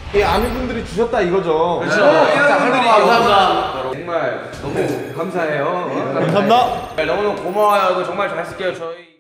이 아미분들이 주셨다 이거죠. 그렇죠. 감사합니다. 정말 너무 감사해요. 감사합니다. 너무너무 고마워요. 이거 정말 잘 쓸게요. 저희.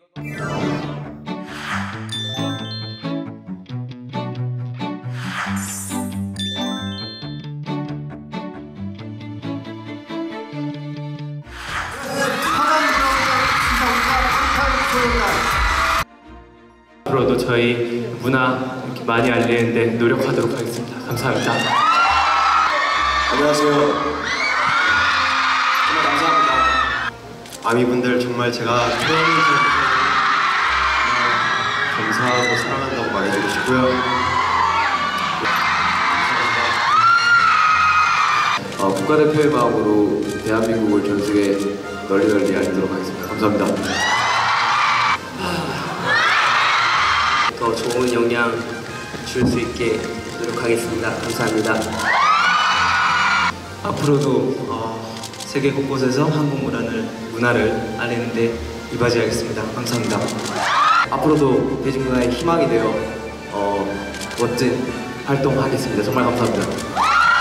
앞으로도 저희 문화 이렇게 많이 알리는데 노력하도록 하겠습니다. 감사합니다. 안녕하세요. 정말 감사합니다. 아미분들 정말 제가 태어나서 감사하고 사랑한다고 말해주고 싶고요. 국가대표의 마음으로 대한민국을 전 세계에 널리 알리도록 하겠습니다. 감사합니다. 더 좋은 영향 줄 수 있게 노력하겠습니다. 감사합니다. 앞으로도 세계 곳곳에서 한국 문화를 알리는데 이바지하겠습니다. 감사합니다. 앞으로도 대중문화의 희망이 되어 멋진 활동하겠습니다. 정말 감사합니다.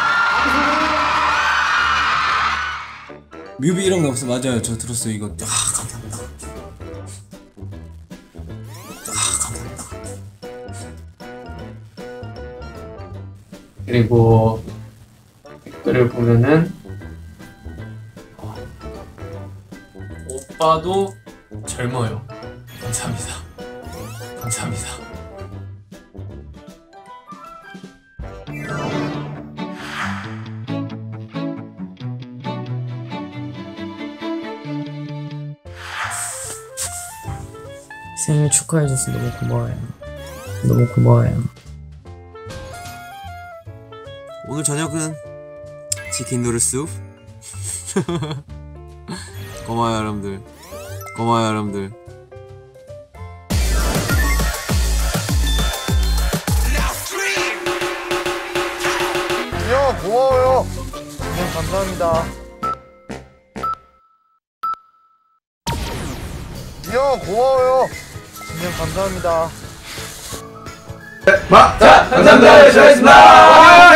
뮤비 이런 거 없어. 맞아요. 저 들었어요. 이거. 감사합니다. 감사합니다. 그리고 댓글을 보면은 오빠도 젊어요. 감사합니다. 감사합니다. 생일 축하해줘서 너무 고마워요. 너무 고마워요. 오늘 저녁은 치킨 누르스. 고마워요 여러분들. 고마워요 여러분들. 형 고마워요. 형 감사합니다. 형 고마워요. 형 감사합니다. 자, 감사합니다. 열심히 하겠습니다.